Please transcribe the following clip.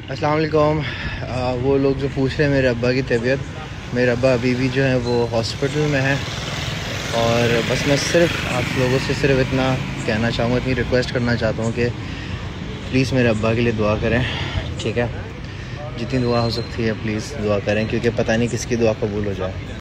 अस्सलाम वालेकुम। वो लोग जो पूछ रहे हैं मेरे अब्बा की तबीयत, मेरे अब्बा अभी भी जो है वो हॉस्पिटल में है। और बस मैं सिर्फ आप लोगों से सिर्फ इतना कहना चाहूँगा, इतनी रिक्वेस्ट करना चाहता हूँ कि प्लीज़ मेरे अब्बा के लिए दुआ करें, ठीक है। जितनी दुआ हो सकती है प्लीज़ दुआ करें, क्योंकि पता नहीं किसकी दुआ कबूल हो जाए।